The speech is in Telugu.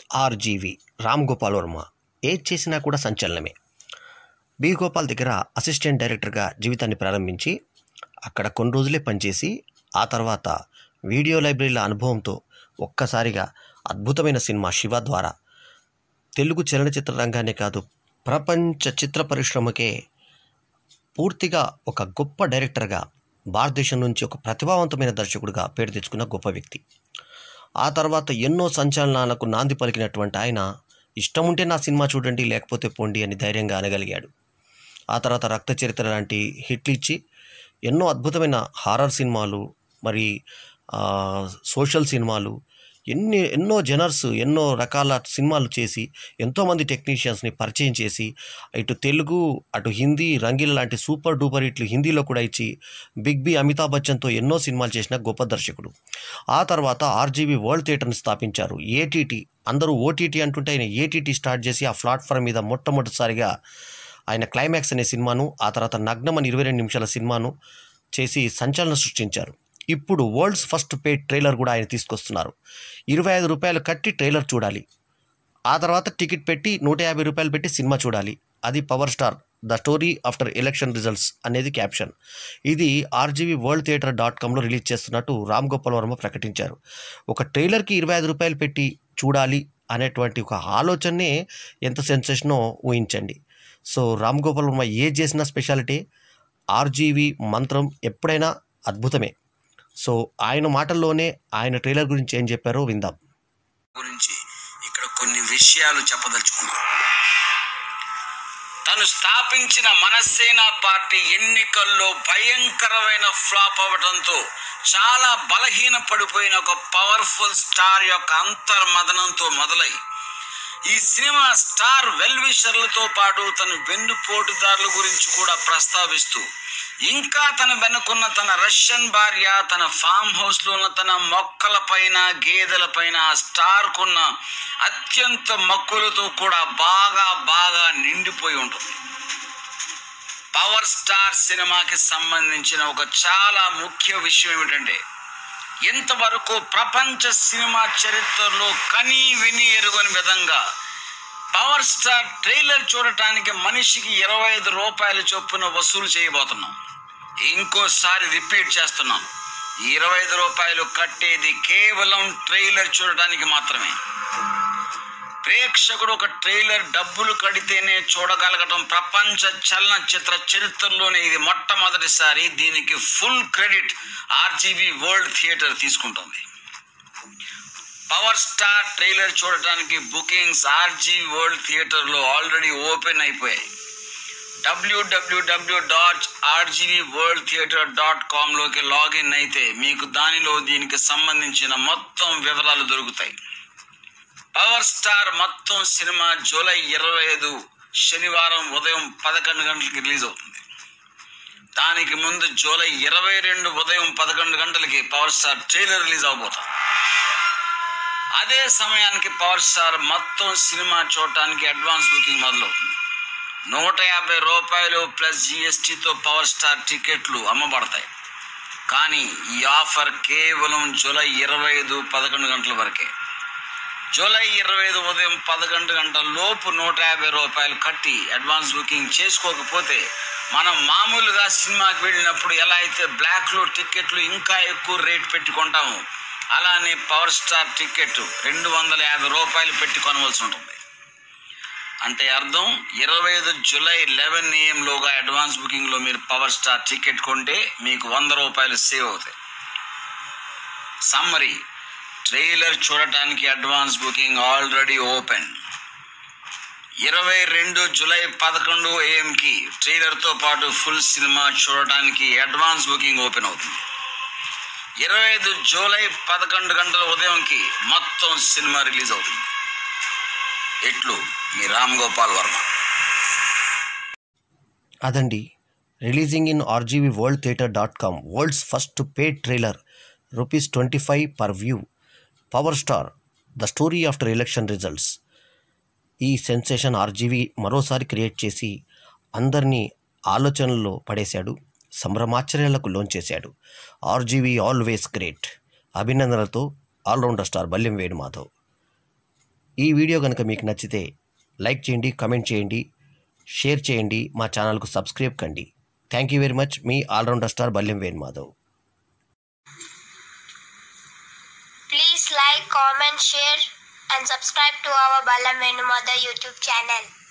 ఆర్జీవి రామ్ గోపాల్ వర్మ ఏది చేసినా కూడా సంచలనమే. బి గోపాల్ దగ్గర అసిస్టెంట్ డైరెక్టర్గా జీవితాన్ని ప్రారంభించి అక్కడ కొన్ని రోజులే పనిచేసి ఆ తర్వాత వీడియో లైబ్రరీల అనుభవంతో ఒక్కసారిగా అద్భుతమైన సినిమా శివ ద్వారా తెలుగు చలనచిత్ర రంగానే కాదు ప్రపంచ చిత్ర పరిశ్రమకే పూర్తిగా ఒక గొప్ప డైరెక్టర్గా, భారతదేశం నుంచి ఒక ప్రతిభావంతమైన దర్శకుడిగా పేరు తెచ్చుకున్న గొప్ప వ్యక్తి. ఆ తర్వాత ఎన్నో సంచలనాలకు నాంది పలికినటువంటి ఆయన ఇష్టం ఉంటే నా సినిమా చూడండి, లేకపోతే పోండి అని ధైర్యంగా అనగలిగాడు. ఆ తర్వాత రక్త చరిత్ర లాంటి హిట్లు ఇచ్చి ఎన్నో అద్భుతమైన హారర్ సినిమాలు, మరి సోషల్ సినిమాలు, ఎన్నో జనర్స్, ఎన్నో రకాల సినిమాలు చేసి ఎంతోమంది టెక్నీషియన్స్ని పరిచయం చేసి ఇటు తెలుగు అటు హిందీ రంగీల లాంటి సూపర్ డూపర్ హిట్లు హిందీలో కూడా ఇచ్చి బిగ్ బి అమితాబ్ బచ్చన్తో ఎన్నో సినిమాలు చేసిన గొప్ప దర్శకుడు. ఆ తర్వాత ఆర్జీవి వరల్డ్ థియేటర్ని స్థాపించారు. ఏటీటీ, అందరూ ఓటీటీ అంటుంటే ఆయన ఏటీటీ స్టార్ట్ చేసి ఆ ప్లాట్ఫామ్ మీద మొట్టమొదటిసారిగా ఆయన క్లైమాక్స్ అనే సినిమాను, ఆ తర్వాత నగ్నం అని 22 నిమిషాల సినిమాను చేసి సంచలనం సృష్టించారు. ఇప్పుడు వరల్డ్స్ ఫస్ట్ పెయిడ్ ట్రైలర్ కూడా ఆయన తీసుకొస్తున్నారు. 25 రూపాయలు కట్టి ట్రైలర్ చూడాలి, ఆ తర్వాత టికెట్ పెట్టి 150 రూపాయలు పెట్టి సినిమా చూడాలి. అది power star the story after election results అనేది క్యాప్షన్. ఇది ఆర్జీవి వరల్డ్ థియేటర్ .comలో రిలీజ్ చేస్తున్నట్టు రామ్ గోపాల్ వర్మ ప్రకటించారు. ఒక ట్రైలర్కి 25 రూపాయలు పెట్టి చూడాలి అనేటువంటి ఒక ఆలోచనే ఎంత సెన్సేషనో ఊహించండి. సో రామ్ గోపాల్ వర్మ ఏది చేసిన స్పెషాలిటీ, ఆర్జీవి మంత్రం ఎప్పుడైనా అద్భుతమే. సో ఆయన మాటల్లోనే ఆయన ట్రైలర్ గురించి ఏం చెప్పారో విందాం. గురించి ఇక్కడ కొన్ని విషయాలు చెప్పదలుచుకున్నాను. తను స్థాపించిన మనసేన పార్టీ ఎన్నికల్లో భయంకరమైన ఫ్లాప్ అవడంతో చాలా బలహీన పడిపోయిన ఒక పవర్ఫుల్ స్టార్ యొక్క అంతర్మదనంతో మొదలై ఈ సినిమా స్టార్ వెల్విషర్లతో పాటు తన వెన్నుపోటుదారుల గురించి కూడా ప్రస్తావిస్తూ, ఇంకా తన వెనుకున్న తన రష్యన్ భార్య, తన ఫామ్ హౌస్ లో ఉన్న తన మొక్కల పైన గేదెల పైన ఆ స్టార్ కున్న అత్యంత మక్కులతో కూడా బాగా నిండిపోయి ఉంటుంది. పవర్ స్టార్ సినిమాకి సంబంధించిన ఒక చాలా ముఖ్య విషయం ఏమిటంటే, ఇంతవరకు ప్రపంచ సినిమా చరిత్రలో కనీ విని ఎరుగని విధంగా పవర్ స్టార్ ట్రైలర్ చూడటానికి మనిషికి 25 రూపాయల చొప్పున వసూలు చేయబోతున్నాం. ఇంకోసారి రిపీట్ చేస్తున్నాం, 25 రూపాయలు కట్టేది కేవలం ట్రైలర్ చూడటానికి మాత్రమే. ప్రేక్షకుడు ఒక ట్రైలర్ డబ్బులు కడితేనే చూడగలగటం ప్రపంచ చలనచిత్ర చరిత్రలోనే ఇది మొట్టమొదటిసారి. దీనికి full credit RGV world theatre తీసుకుంటుంది. పవర్ స్టార్ ట్రైలర్ చూడటానికి బుకింగ్స్ ఆర్జీవి వరల్డ్ థియేటర్లో ఆల్రెడీ ఓపెన్ అయిపోయాయి. www.rgvworldtheater.comలోకి లాగిన్ అయితే మీకు దానిలో దీనికి సంబంధించిన మొత్తం వివరాలు దొరుకుతాయి. పవర్ స్టార్ మొత్తం సినిమా జూలై 25 శనివారం ఉదయం 11 గంటలకి రిలీజ్ అవుతుంది. దానికి ముందు జూలై 22 ఉదయం 11 గంటలకి పవర్ స్టార్ ట్రైలర్ రిలీజ్ అవబోతుంది. అదే సమయానికి పవర్ స్టార్ మొత్తం సినిమా చూడటానికి అడ్వాన్స్ బుకింగ్ మొదలవుతుంది. 150 రూపాయలు ప్లస్ జిఎస్టీతో పవర్ స్టార్ టికెట్లు అమ్మబడతాయి. కానీ ఈ ఆఫర్ కేవలం జూలై 25 11 గంటల వరకే. జూలై 25 ఉదయం 11 గంటల లోపు 150 రూపాయలు కట్టి అడ్వాన్స్ బుకింగ్ చేసుకోకపోతే, మనం మామూలుగా సినిమాకి వెళ్ళినప్పుడు ఎలా అయితే బ్లాక్లో టికెట్లు ఇంకా ఎక్కువ రేట్ పెట్టి కొంటాము, అలానే పవర్ స్టార్ టికెట్ 250 రూపాయలు పెట్టి కొనవలసి ఉంటుంది. అంటే అర్థం, 25 జూలై 11 AM లోగా అడ్వాన్స్ బుకింగ్లో మీరు పవర్ స్టార్ టికెట్ కొంటే మీకు 100 రూపాయలు సేవ్ అవుతాయి. సమ్మరీ: ట్రైలర్ చూడటానికి advance booking already open. 22 July 11 AM ట్రైలర్తో పాటు ఫుల్ సినిమా చూడటానికి అడ్వాన్స్ బుకింగ్ ఓపెన్ అవుతుంది. 25 జూలై 11 గంటల ఉదయంకి మొత్తం సినిమా రిలీజ్ అవుతుంది. ఇట్లు మీ రామ్ గోపాల్ వర్మ. అదండి, releasing in RGV world theatre .com world's first paid trailer, ₹25 per view, power star the story after election results. ఈ సెన్సేషన్ ఆర్జీవి మరోసారి క్రియేట్ చేసి అందరినీ ఆలోచనల్లో పడేశాడు, సంభ్రమాశ్చర్యాలకు లోంచేశాడు. RGV always great. అభినందనలతో ఆల్రౌండర్ స్టార్ బల్లెం వేణుమాధవ్. ఈ వీడియో కనుక మీకు నచ్చితే లైక్ చేయండి, కమెంట్ చేయండి, షేర్ చేయండి, మా ఛానల్కు సబ్స్క్రైబ్ కండి. Thank you very much. మీ allrounder star Ballem Venumadhav. Please like, comment, share and subscribe to our Ballam Venumadha YouTube channel.